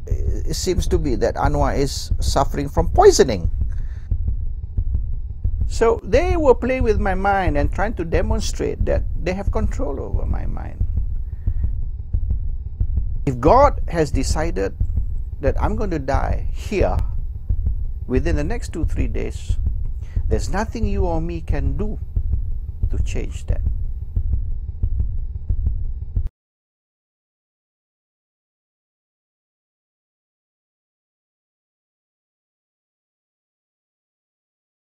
it seems to be that Anwar is suffering from poisoning. So they were playing with my mind and trying to demonstrate that they have control over my mind. If God has decided that I'm going to die here within the next 2-3 days, there's nothing you or me can do to change that.